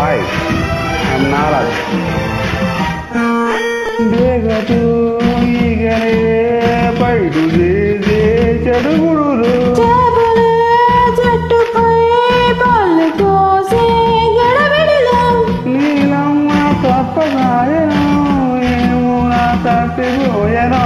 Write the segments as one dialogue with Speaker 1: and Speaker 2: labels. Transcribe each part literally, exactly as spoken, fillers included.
Speaker 1: Hi I'm నారాజ్. బేగతూ ఈగనే పైడు చేసే చెడుగుడులు నీలమ్మ తప్పగాయను ఏమో నా తప్పిపోయను.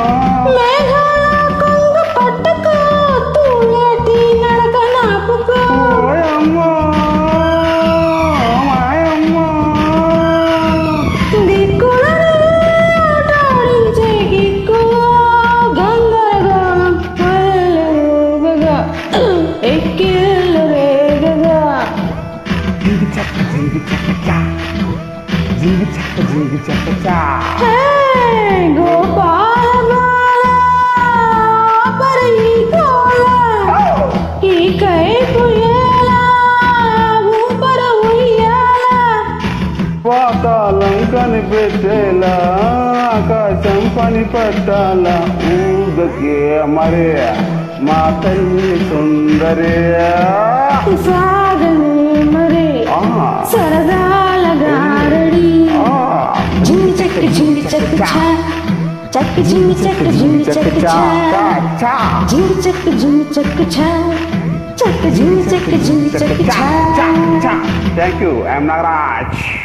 Speaker 1: పాతాళం కనిపెట్టేలా ఆకాశం పని పట్టాలా ఊగకే మరే మా తల్లి సుందరే
Speaker 2: సాగనే మరే సరదాల గారడి జింగి చెక్క జింగి చెక్క చక్క జింగి చెక్క జింగి చెక్క జింగి చెక్క జింగి చెక్క చక్క జింగి చెక్క జింగి చెక్క.
Speaker 1: Thank you I'm Nagaraj.